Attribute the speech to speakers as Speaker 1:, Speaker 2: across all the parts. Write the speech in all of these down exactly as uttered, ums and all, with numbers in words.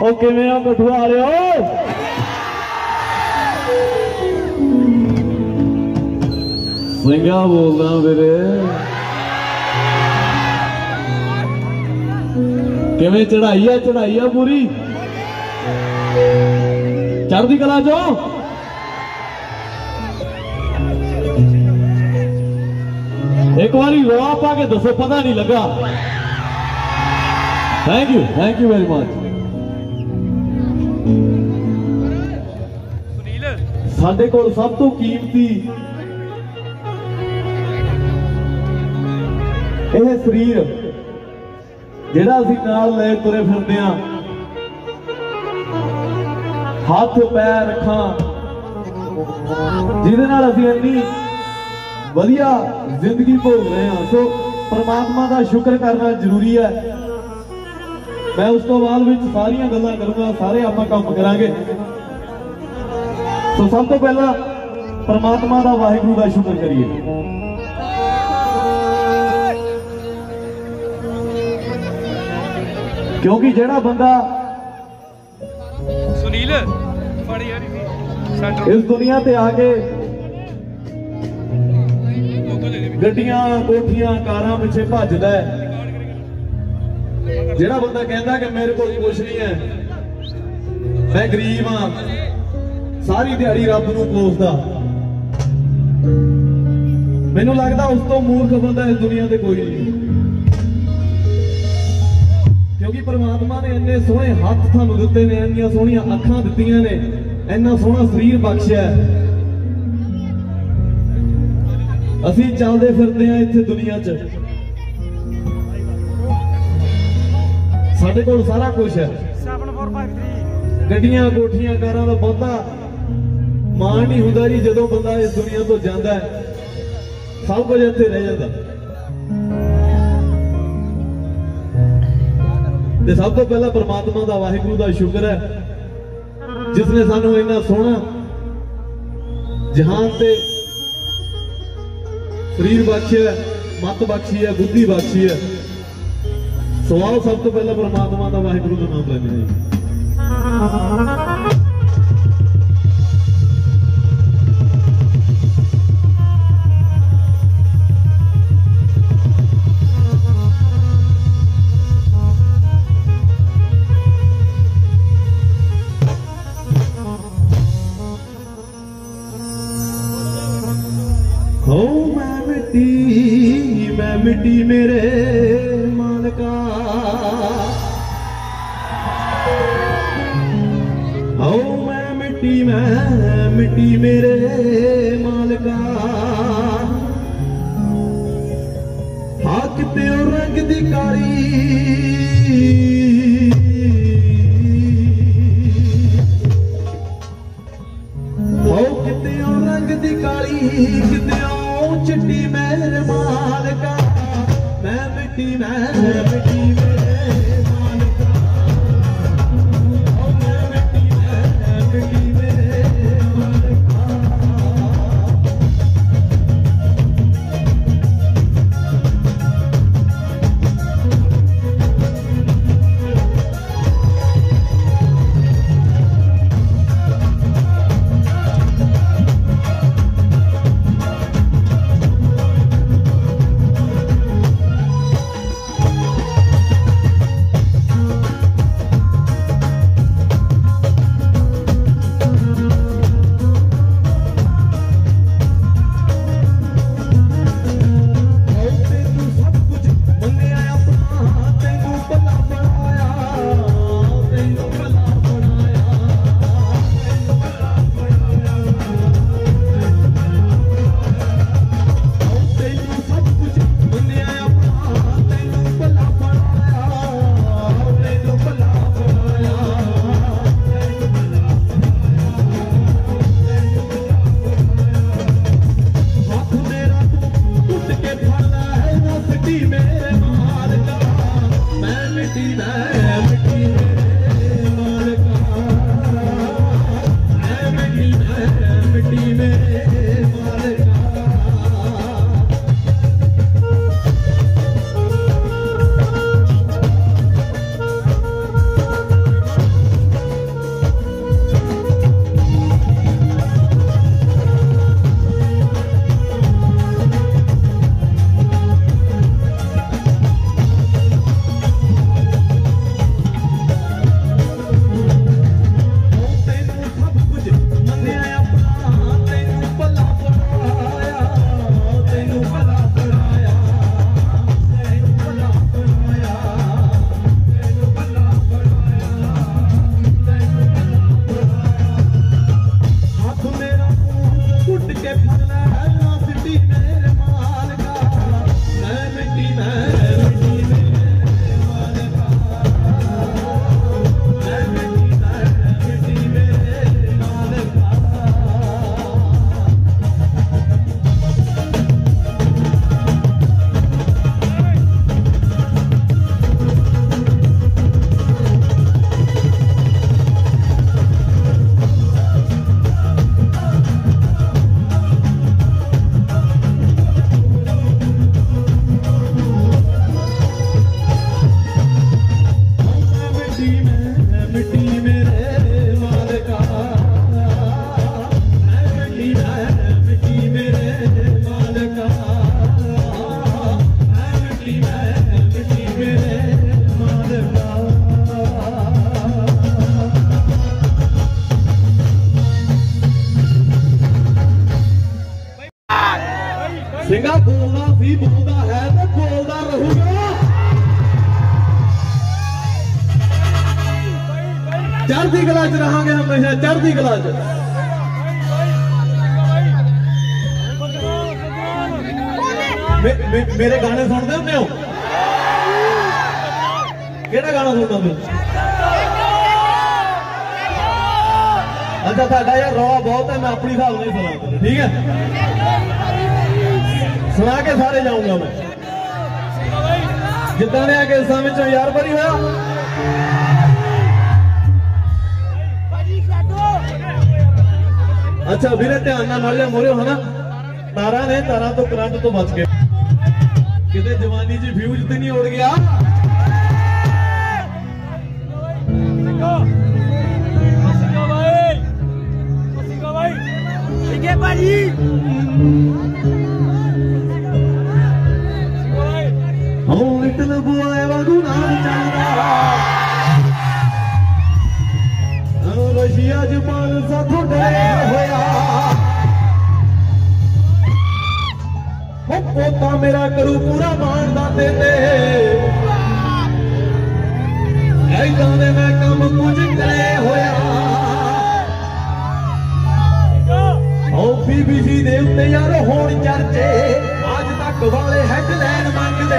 Speaker 1: ओ किवें आ कठुआ वालिओ सिंगा बोलदा मेरे किवें चढ़ाई है चढ़ाई है पूरी चढ़दी कला चो एक बारी रोआ पा के दसो पता नहीं लगा। Thank you thank you very much. साडे कोल सब तो कीमती यह शरीर जिहड़ा असीं नाल ले तुरे फिरदे हां हाथ पैर अखां जिहदे नाल असीं इन्नी वधिया जिंदगी भोग रहे हैं। सो परमात्मा का शुक्र करना जरूरी है। मैं उस तो बाद विच सारियां गल्लां करूंगा सारे आपां काम करांगे। तो सब तो पहला परमात्मा का वाहिगुरू का शुक्र करिए। क्योंकि जेड़ा बंदा सुनील इस दुनिया ते आके गड्डियां कोठियां कारां पिछे भजदा है, जेड़ा बंदा कहता कि मेरे को कुछ नहीं है, मैं गरीब हाँ, सारी दिहाड़ी रब नूं कोसदा, मैनू लगता उस तो मूर्ख बंदा इस दुनिया ते कोई नहीं। क्योंकि परमात्मा ने इन्ने सोहने हथ थानू दिते ने, इन्नियां सोहणियां अखां दित्तियां ने, इन्ना सोहना शरीर बख्शिया है। असीं चलदे फिरदे हां इत्थे दुनिया च, साडे कोल सारा कुछ है, गड्डियां कोठियां कारां दा बहुता मान नहीं हुंदा जी। जदों बंदा इस दुनिया तो जांदा है सब कुछ इत्थे रह जांदा। ते सब तो पहला परमात्मा दा वाहिगुरू दा शुक्र है जिसने सानू इन्ना सोहना जहान ते शरीर बख्शी है, मत बख्शी है, बुद्धि बख्शी है। सो आओ सब तो पहला परमात्मा का वाहिगुरू का नाम लेने हैं। हो मैं मिट्टी मैं मिट्टी मेरे मालिका, हो मैं मिट्टी मैं मिट्टी मेरे मालिका, हाँ किते रंग दी काली हो किते रंग दी काली किते चिट्टी मेरे मालिका, मैं मिट्टी मैं मिट्टी मेरे मालिका, मैं मिट्टी मैं मिट्टी मेरे मालिका। मसीह बोलता है तो बोलता रहूगा। चढ़ती कला च रहांगे हमेशा, चढ़ती कला च। मे, मे, मेरे गाने सुनते होंगे हो? केड़ा गाना सुनता हो? अच्छा साडा यार रौला बहुत है, मैं अपनी हिसाब नहीं सुना, ठीक है? सुना के सारे जाऊंगा मैं। जिदा ने आके इस यार भरी होया। अच्छा वीरे ध्यान ना मार लिया मोरे हो ना, तारा ने तारा तो करंट तो बच गए, किते जवानी च फ्यूज तो नहीं उड़ गया। हम लिटल बुआए वागू नाम चलदा, रशिया जपान सा थोड़े होया। पोता मेरा करू पूरा मानदा दे दे, ऐदां दे मैं कम कुछ करे होया। ओ बीबीसी दे उत्ते यार होण चर्चे, आज तक वाले हेडलाइन मंगदे।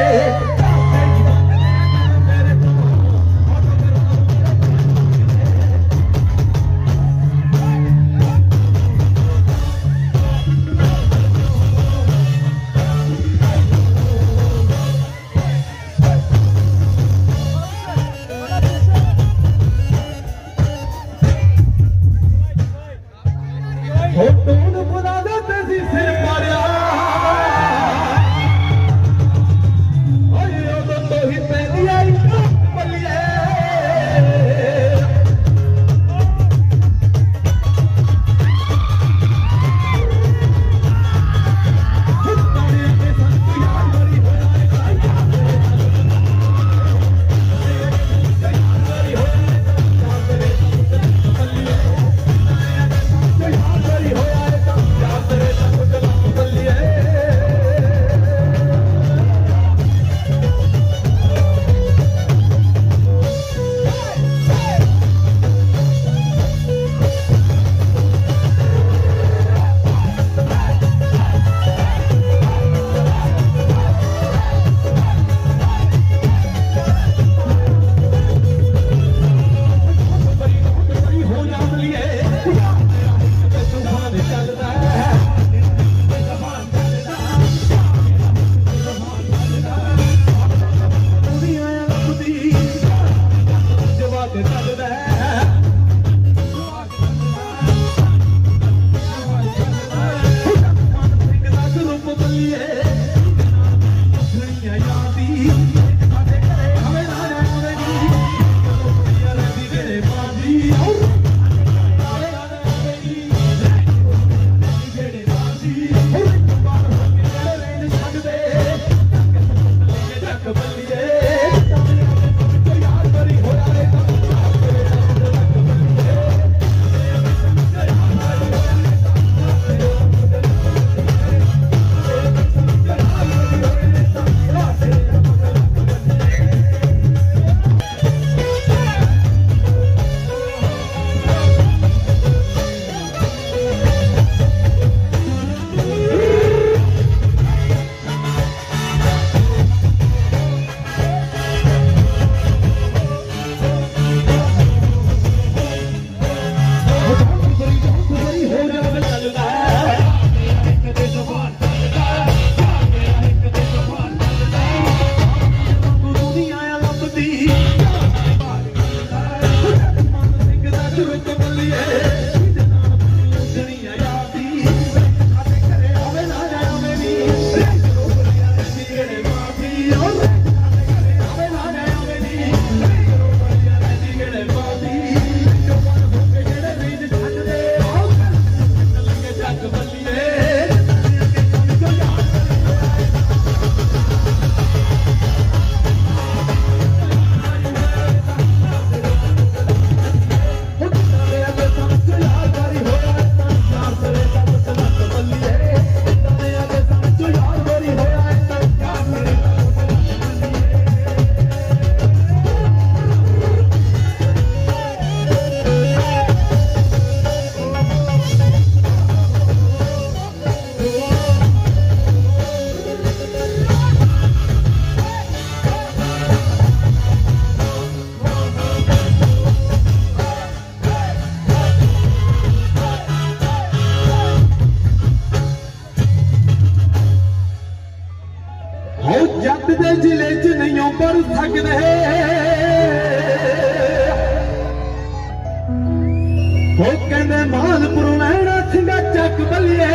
Speaker 1: मालपुर लैना सिंगा चक बलिए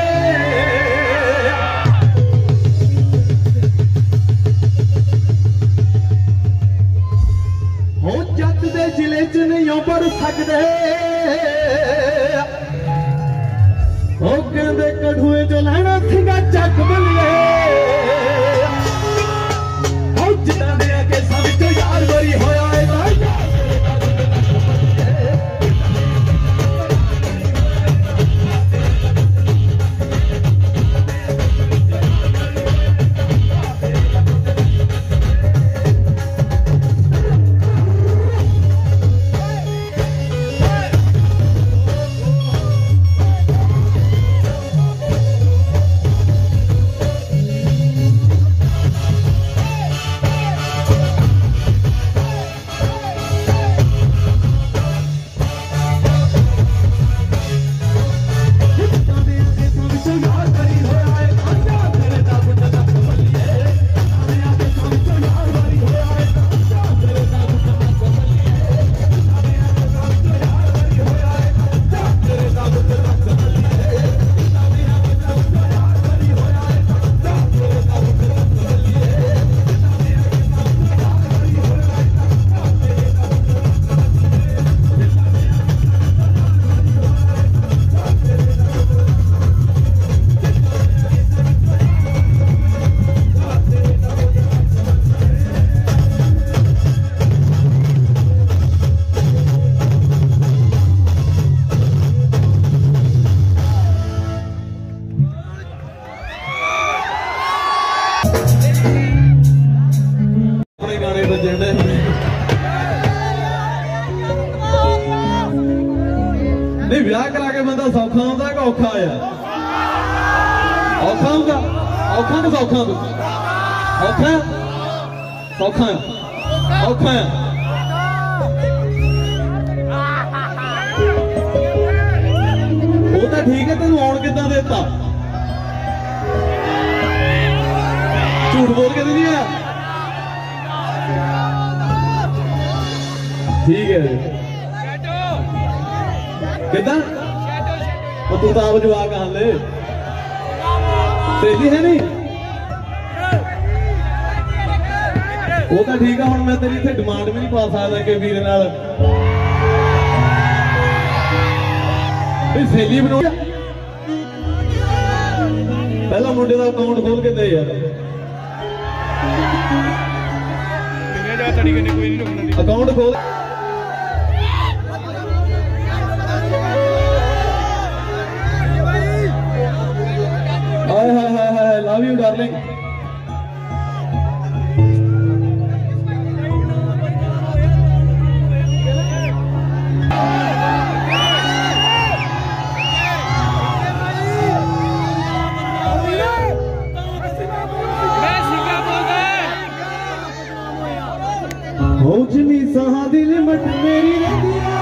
Speaker 1: हो जट दे जिले च नहीं बढ़ सकते हो कहते कठुए जो लैना सिंगा चक बलिए हो जिदा दे अगे सब चो यार बरी होया है नहीं ब्याह करा के बंदा सौखा होंदा कि औखा आ औखा होंदा औखा कि सौखा औखा सौखा औखा वो तो ठीक है तेन आउण किदां देता झूठ बोल के नहीं आया ठीक है किदा तू तो आप जवाब हाले तेजी है नहीं वो तो ठीक है हुण मैं तेरी इत्थे डिमांड भी नहीं पा सकदा कि वीर नाल भी सहेली बना पहला मुंडे का अकाउंट खोल के दे यार अकाउंट खोल love you darling हो जनी सहा दिल मट मेरी रदिया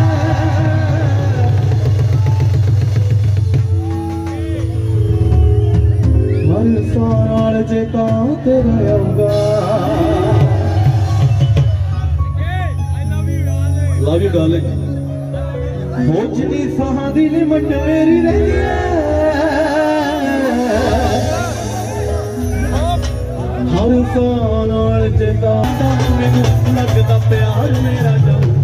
Speaker 1: हर साल जे कां तेरा आऊंगा लव यू डार्लिंग हो जनी सहा दिल मट मेरी रदिया हर साल जे कां मैनू लगदा प्यार मेरा जाऊंगा